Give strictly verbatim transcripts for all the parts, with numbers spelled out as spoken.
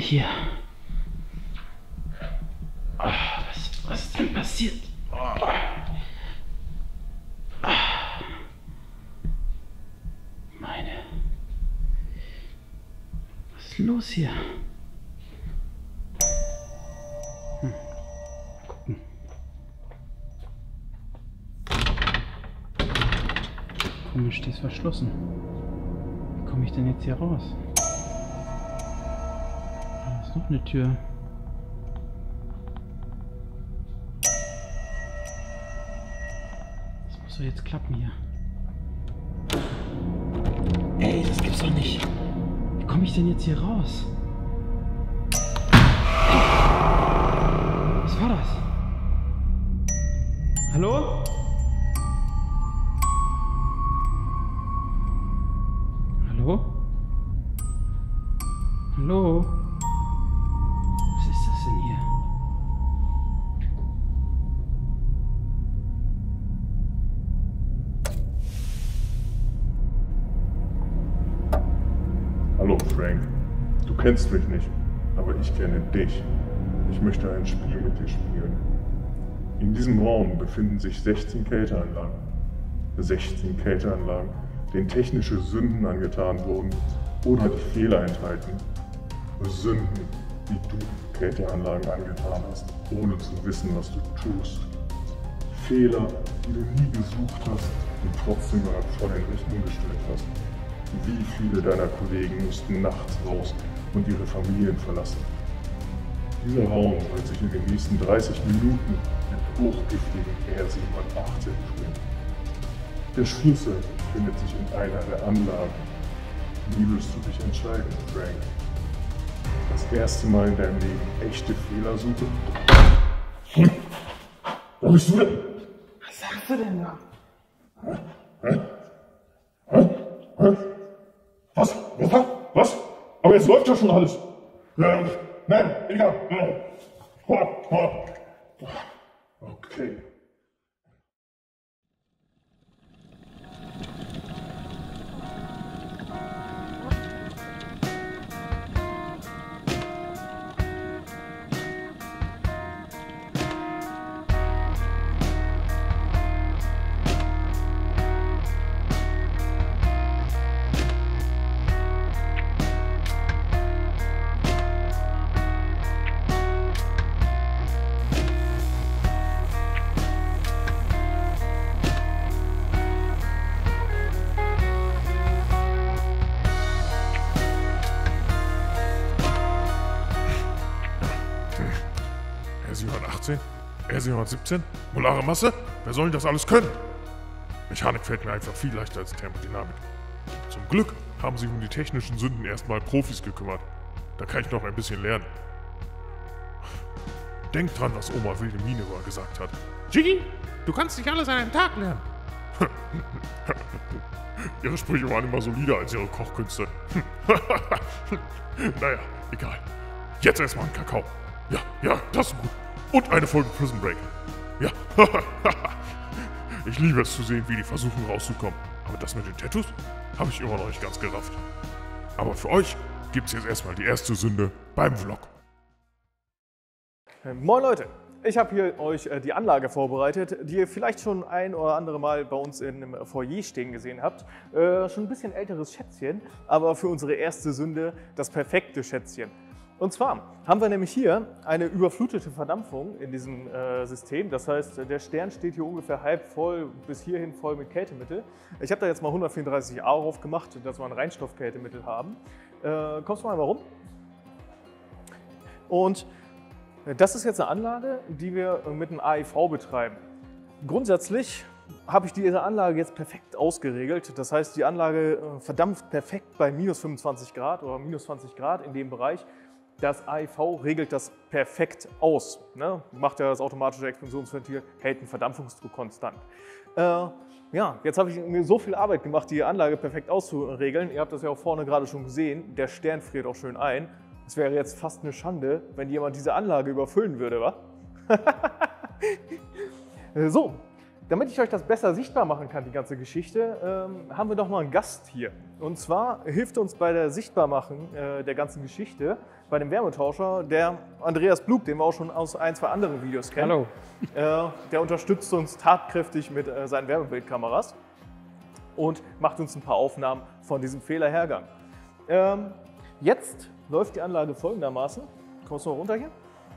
hier? Oh, was, was ist denn passiert? Oh. Oh. Meine. Was ist los hier? Hm. Mal gucken. Komisch, die ist verschlossen. Wie komme ich denn jetzt hier raus? Da ist noch eine Tür. Das muss doch jetzt klappen hier. Ey, das gibt's doch nicht. Wie komme ich denn jetzt hier raus? Ey. Was war das? Hallo? Hallo? Hallo? Was ist das denn hier? Hallo Frank, du kennst mich nicht, aber ich kenne dich. Ich möchte ein Spiel mit dir spielen. In diesem Raum befinden sich sechzehn Kälteanlagen. sechzehn Kälteanlagen, denen technische Sünden angetan wurden oder die Fehler enthalten. Sünden, die du Kälteanlagen angetan hast, ohne zu wissen, was du tust. Fehler, die du nie gesucht hast und trotzdem vor deine Rechnung gestellt hast. Wie viele deiner Kollegen mussten nachts raus und ihre Familien verlassen? Dieser Raum wird sich in den nächsten dreißig Minuten mit hochgiftigen R siebenundachtzig füllen. Der Schlüssel befindet sich in einer der Anlagen. Wie wirst du dich entscheiden, Frank? Das erste Mal in deinem Leben echte Fehler suchen? Hm? Wo bist du denn? Was sagst du denn da? Hä? Hä? Hä? Hä? Was? Was? Was? Aber jetzt läuft ja schon alles. Nein, nein, egal. Okay. R siebenhundertachtzehn? R siebenhundertsiebzehn? Molare Masse? Wer soll denn das alles können? Mechanik fällt mir einfach viel leichter als Thermodynamik. Zum Glück haben sich um die technischen Sünden erstmal Profis gekümmert. Da kann ich noch ein bisschen lernen. Denk dran, was Oma Wilde Mine mal gesagt hat. Jiggy, du kannst nicht alles an einem Tag lernen. Ihre Sprüche waren immer solider als ihre Kochkünste. Naja, egal. Jetzt erstmal ein Kakao. Ja, ja, das ist gut. Und eine Folge Prison Break. Ja, ich liebe es zu sehen, wie die versuchen rauszukommen. Aber das mit den Tattoos habe ich immer noch nicht ganz gerafft. Aber für euch gibt es jetzt erstmal die erste Sünde beim Vlog. Moin Leute, ich habe hier euch die Anlage vorbereitet, die ihr vielleicht schon ein oder andere Mal bei uns im Foyer stehen gesehen habt. Äh, schon ein bisschen älteres Schätzchen, aber für unsere erste Sünde das perfekte Schätzchen. Und zwar haben wir nämlich hier eine überflutete Verdampfung in diesem äh, System. Das heißt, der Stern steht hier ungefähr halb voll, bis hierhin voll mit Kältemittel. Ich habe da jetzt mal hundertvierunddreißig A drauf gemacht, dass wir ein Reinstoffkältemittel haben. Äh, kommst du mal rum? Und das ist jetzt eine Anlage, die wir mit einem A I V betreiben. Grundsätzlich habe ich diese Anlage jetzt perfekt ausgeregelt. Das heißt, die Anlage verdampft perfekt bei minus fünfundzwanzig Grad oder minus zwanzig Grad in dem Bereich. Das A I V regelt das perfekt aus. Ne? Macht ja das automatische Expansionsventil, hält den Verdampfungsdruck konstant. Äh, ja, jetzt habe ich mir so viel Arbeit gemacht, die Anlage perfekt auszuregeln. Ihr habt das ja auch vorne gerade schon gesehen. Der Stern friert auch schön ein. Es wäre jetzt fast eine Schande, wenn jemand diese Anlage überfüllen würde, wa? So, Damit ich euch das besser sichtbar machen kann, die ganze Geschichte, ähm, haben wir doch mal einen Gast hier. Und zwar hilft uns bei der Sichtbarmachung äh, der ganzen Geschichte, bei dem Wärmetauscher, der Andreas Blug, den wir auch schon aus ein, zwei anderen Videos kennen. Hallo. Äh, der unterstützt uns tatkräftig mit äh, seinen Wärmebildkameras und macht uns ein paar Aufnahmen von diesem Fehlerhergang. Ähm, jetzt läuft die Anlage folgendermaßen. Kommst du mal runter hier?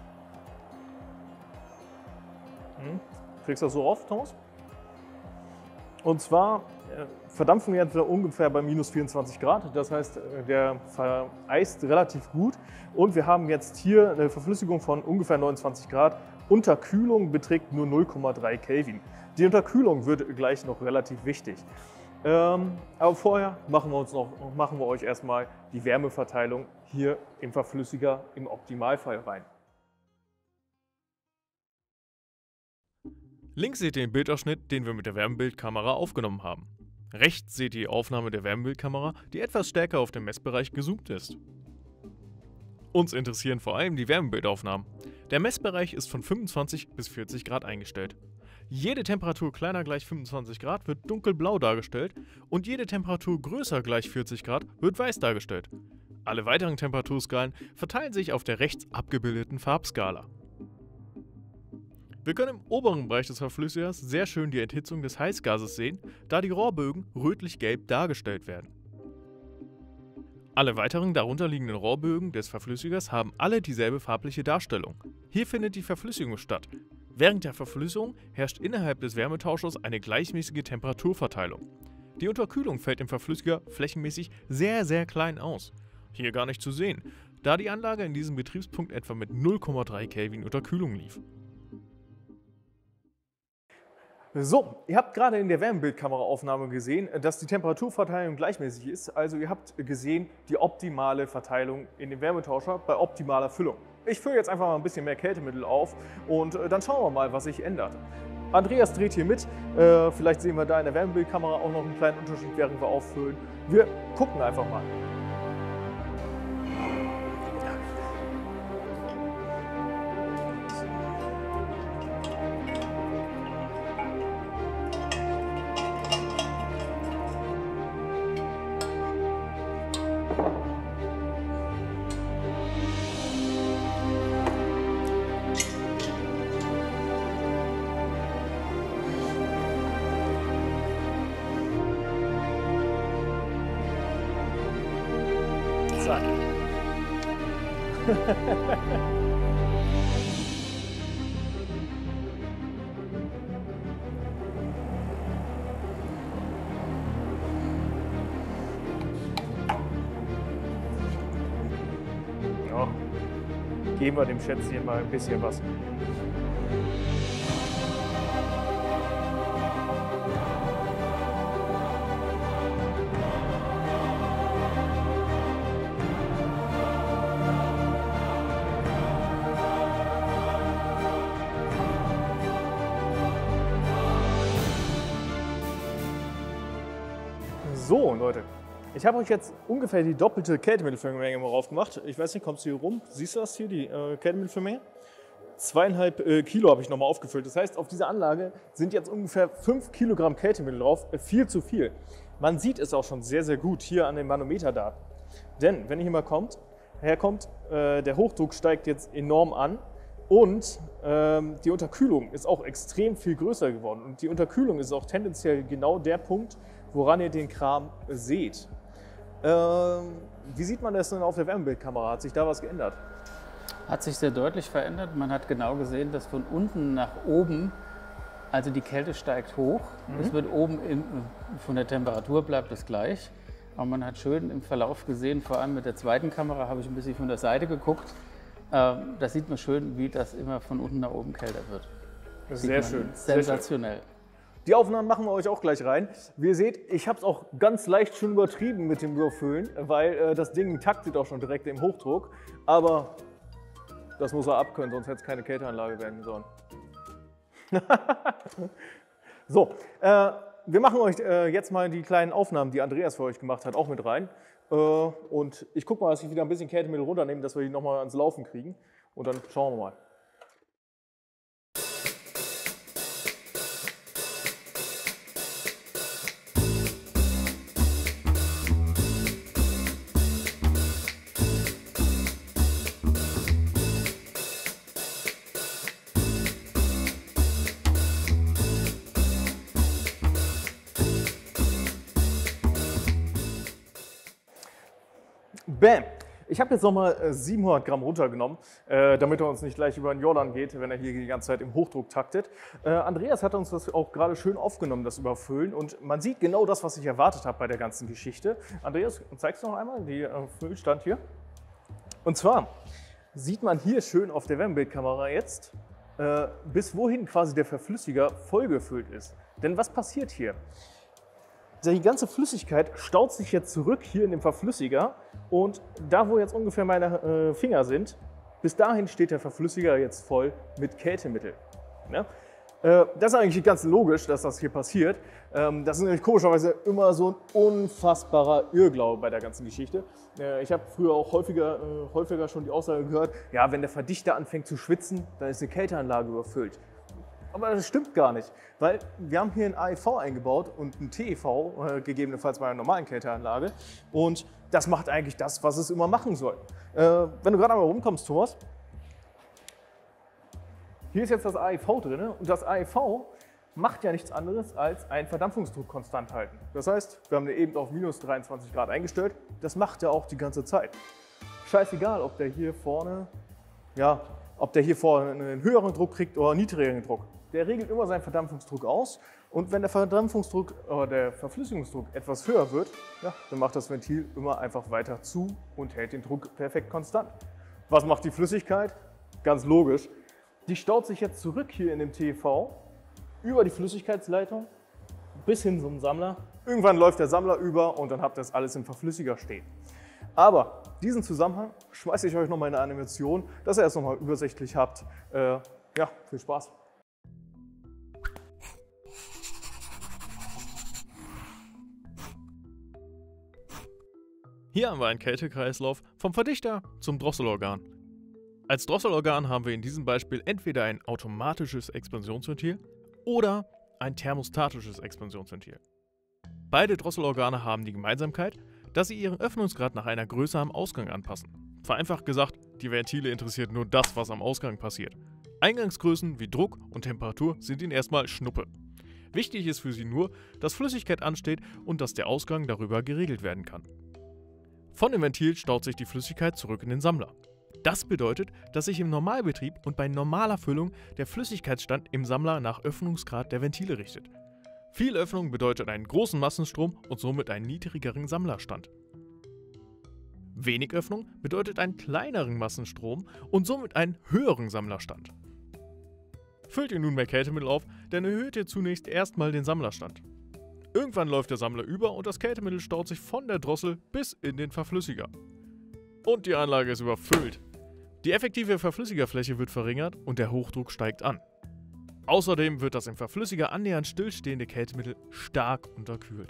Hm. Kriegst du das so rauf, Thomas? Und zwar äh, verdampfen wir jetzt ungefähr bei minus vierundzwanzig Grad. Das heißt, der vereist relativ gut. Und wir haben jetzt hier eine Verflüssigung von ungefähr neunundzwanzig Grad. Unterkühlung beträgt nur null Komma drei Kelvin. Die Unterkühlung wird gleich noch relativ wichtig. Ähm, aber vorher machen wir, uns noch, machen wir euch erstmal die Wärmeverteilung hier im Verflüssiger im Optimalfall rein. Links seht ihr den Bildausschnitt, den wir mit der Wärmebildkamera aufgenommen haben. Rechts seht ihr die Aufnahme der Wärmebildkamera, die etwas stärker auf den Messbereich gezoomt ist. Uns interessieren vor allem die Wärmebildaufnahmen. Der Messbereich ist von fünfundzwanzig bis vierzig Grad eingestellt. Jede Temperatur kleiner gleich fünfundzwanzig Grad wird dunkelblau dargestellt und jede Temperatur größer gleich vierzig Grad wird weiß dargestellt. Alle weiteren Temperaturskalen verteilen sich auf der rechts abgebildeten Farbskala. Wir können im oberen Bereich des Verflüssigers sehr schön die Enthitzung des Heißgases sehen, da die Rohrbögen rötlich-gelb dargestellt werden. Alle weiteren darunterliegenden Rohrbögen des Verflüssigers haben alle dieselbe farbliche Darstellung. Hier findet die Verflüssigung statt. Während der Verflüssigung herrscht innerhalb des Wärmetauschers eine gleichmäßige Temperaturverteilung. Die Unterkühlung fällt im Verflüssiger flächenmäßig sehr, sehr klein aus. Hier gar nicht zu sehen, da die Anlage in diesem Betriebspunkt etwa mit null Komma drei Kelvin Unterkühlung lief. So, ihr habt gerade in der Wärmebildkameraaufnahme gesehen, dass die Temperaturverteilung gleichmäßig ist. Also ihr habt gesehen die optimale Verteilung in dem Wärmetauscher bei optimaler Füllung. Ich fülle jetzt einfach mal ein bisschen mehr Kältemittel auf und dann schauen wir mal, was sich ändert. Andreas dreht hier mit. Äh, vielleicht sehen wir da in der Wärmebildkamera auch noch einen kleinen Unterschied, während wir auffüllen. Wir gucken einfach mal. Ja, geben wir dem Schätzchen mal ein bisschen was. So, Leute, ich habe euch jetzt ungefähr die doppelte Kältemittelfüllmenge mal raufgemacht. Ich weiß nicht, kommst du hier rum? Siehst du das hier, die äh, Kältemittelfüllmenge? Zweieinhalb äh, Kilo habe ich nochmal aufgefüllt. Das heißt, auf dieser Anlage sind jetzt ungefähr fünf Kilogramm Kältemittel drauf. Äh, viel zu viel. Man sieht es auch schon sehr, sehr gut hier an den Manometerdaten. Denn, wenn ihr hier mal kommt, herkommt, äh, der Hochdruck steigt jetzt enorm an. Und ähm, die Unterkühlung ist auch extrem viel größer geworden. Und die Unterkühlung ist auch tendenziell genau der Punkt, woran ihr den Kram seht. Ähm, wie sieht man das denn auf der Wärmebildkamera? Hat sich da was geändert? Hat sich sehr deutlich verändert. Man hat genau gesehen, dass von unten nach oben, also die Kälte steigt hoch. Mhm. Es wird oben in, von der Temperatur bleibt es gleich. Aber man hat schön im Verlauf gesehen, vor allem mit der zweiten Kamera habe ich ein bisschen von der Seite geguckt. Ähm, da sieht man schön, wie das immer von unten nach oben kälter wird. Sehr schön. Sensationell. Sehr schön. Die Aufnahmen machen wir euch auch gleich rein. Wie ihr seht, ich habe es auch ganz leicht schon übertrieben mit dem Überfüllen, weil äh, das Ding taktet auch schon direkt im Hochdruck. Aber das muss er abkönnen, sonst hätte es keine Kälteanlage werden sollen. So, äh, wir machen euch äh, jetzt mal die kleinen Aufnahmen, die Andreas für euch gemacht hat, auch mit rein. Äh, und ich gucke mal, dass ich wieder ein bisschen Kältemittel runternehme, dass wir die nochmal ans Laufen kriegen. Und dann schauen wir mal. Bam! Ich habe jetzt nochmal siebenhundert Gramm runtergenommen, äh, damit er uns nicht gleich über den Jordan geht, wenn er hier die ganze Zeit im Hochdruck taktet. Äh, Andreas hat uns das auch gerade schön aufgenommen, das Überfüllen. Und man sieht genau das, was ich erwartet habe bei der ganzen Geschichte. Andreas, zeigst du noch einmal die äh, Füllstand hier? Und zwar sieht man hier schön auf der Wärmebildkamera jetzt, äh, bis wohin quasi der Verflüssiger vollgefüllt ist. Denn was passiert hier? Die ganze Flüssigkeit staut sich jetzt zurück hier in dem Verflüssiger und da, wo jetzt ungefähr meine äh, Finger sind, bis dahin steht der Verflüssiger jetzt voll mit Kältemittel. Ja? Äh, das ist eigentlich ganz logisch, dass das hier passiert. Ähm, das ist nämlich komischerweise immer so ein unfassbarer Irrglaube bei der ganzen Geschichte. Äh, ich habe früher auch häufiger, äh, häufiger schon die Aussage gehört, ja, wenn der Verdichter anfängt zu schwitzen, dann ist die Kälteanlage überfüllt. Aber das stimmt gar nicht, weil wir haben hier ein A E V eingebaut und ein T E V, äh, gegebenenfalls bei einer normalen Kälteanlage. Und das macht eigentlich das, was es immer machen soll. Äh, wenn du gerade einmal rumkommst, Thomas, hier ist jetzt das A E V drin und das A E V macht ja nichts anderes als einen Verdampfungsdruck konstant halten. Das heißt, wir haben den eben auf minus dreiundzwanzig Grad eingestellt, das macht er auch die ganze Zeit. Scheißegal, ob der hier vorne, ja, ob der hier vorne einen höheren Druck kriegt oder einen niedrigeren Druck. Der regelt immer seinen Verdampfungsdruck aus und wenn der Verdampfungsdruck oder der Verflüssigungsdruck etwas höher wird, ja, dann macht das Ventil immer einfach weiter zu und hält den Druck perfekt konstant. Was macht die Flüssigkeit? Ganz logisch. Die staut sich jetzt zurück hier in dem T E V über die Flüssigkeitsleitung bis hin zum Sammler. Irgendwann läuft der Sammler über und dann habt ihr das alles im Verflüssiger stehen. Aber diesen Zusammenhang schmeiße ich euch nochmal in eine Animation, dass ihr es nochmal übersichtlich habt. Äh, ja, viel Spaß. Hier haben wir einen Kältekreislauf vom Verdichter zum Drosselorgan. Als Drosselorgan haben wir in diesem Beispiel entweder ein automatisches Expansionsventil oder ein thermostatisches Expansionsventil. Beide Drosselorgane haben die Gemeinsamkeit, dass sie ihren Öffnungsgrad nach einer Größe am Ausgang anpassen. Vereinfacht gesagt, die Ventile interessiert nur das, was am Ausgang passiert. Eingangsgrößen wie Druck und Temperatur sind ihnen erstmal Schnuppe. Wichtig ist für sie nur, dass Flüssigkeit ansteht und dass der Ausgang darüber geregelt werden kann. Von dem Ventil staut sich die Flüssigkeit zurück in den Sammler. Das bedeutet, dass sich im Normalbetrieb und bei normaler Füllung der Flüssigkeitsstand im Sammler nach Öffnungsgrad der Ventile richtet. Viel Öffnung bedeutet einen großen Massenstrom und somit einen niedrigeren Sammlerstand. Wenig Öffnung bedeutet einen kleineren Massenstrom und somit einen höheren Sammlerstand. Füllt ihr nun mehr Kältemittel auf, dann erhöht ihr zunächst erstmal den Sammlerstand. Irgendwann läuft der Sammler über und das Kältemittel staut sich von der Drossel bis in den Verflüssiger. Und die Anlage ist überfüllt. Die effektive Verflüssigerfläche wird verringert und der Hochdruck steigt an. Außerdem wird das im Verflüssiger annähernd stillstehende Kältemittel stark unterkühlt.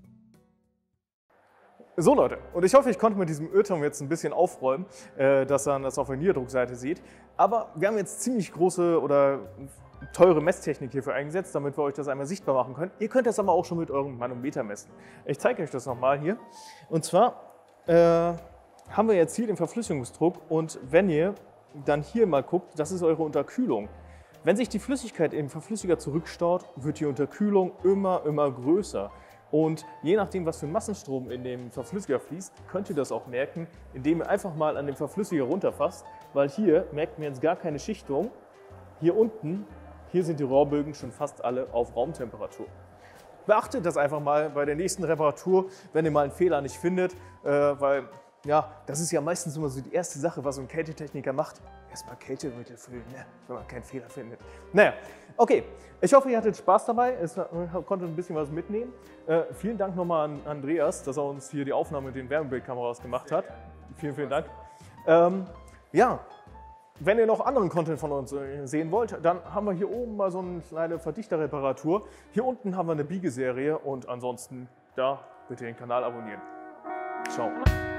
So Leute, und ich hoffe, ich konnte mit diesem Irrtum jetzt ein bisschen aufräumen, äh, dass man das auf der Niederdruckseite sieht. Aber wir haben jetzt ziemlich große oder teure Messtechnik hierfür eingesetzt, damit wir euch das einmal sichtbar machen können. Ihr könnt das aber auch schon mit eurem Manometer messen. Ich zeige euch das nochmal hier. Und zwar äh, haben wir jetzt hier den Verflüssigungsdruck und wenn ihr dann hier mal guckt, das ist eure Unterkühlung. Wenn sich die Flüssigkeit im Verflüssiger zurückstaut, wird die Unterkühlung immer, immer größer. Und je nachdem, was für Massenstrom in dem Verflüssiger fließt, könnt ihr das auch merken, indem ihr einfach mal an dem Verflüssiger runterfasst, weil hier merkt man jetzt gar keine Schichtung. Hier unten, hier sind die Rohrbögen schon fast alle auf Raumtemperatur. Beachtet das einfach mal bei der nächsten Reparatur, wenn ihr mal einen Fehler nicht findet, äh, weil ja, das ist ja meistens immer so die erste Sache, was so ein Kältetechniker macht. Erstmal Kältemittel füllen, ne? Wenn man keinen Fehler findet. Naja, okay. Ich hoffe, ihr hattet Spaß dabei. Es konntet ein bisschen was mitnehmen. Äh, vielen Dank nochmal an Andreas, dass er uns hier die Aufnahme mit den Wärmebildkameras gemacht hat. Vielen, vielen Dank. Ähm, ja, wenn ihr noch anderen Content von uns sehen wollt, dann haben wir hier oben mal so eine kleine Verdichterreparatur. Hier unten haben wir eine Biegeserie und ansonsten da bitte den Kanal abonnieren. Ciao.